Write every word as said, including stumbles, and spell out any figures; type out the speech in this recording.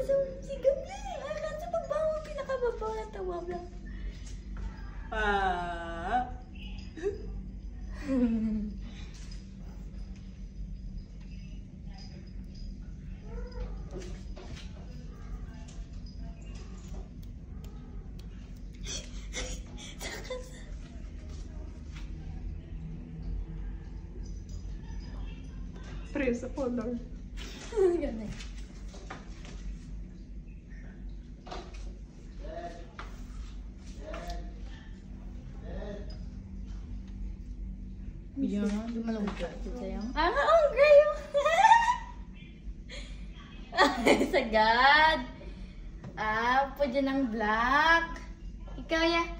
sa sigam lang. Akan sa pagbawa, pinakababaw na tawag lang. Ah. Presa color. Ganun. Bigyan mo, di malungkot ka sa'yo. Ah, oh, grayo! Sagad! Ah, po dyan ang black. Ikaw ya.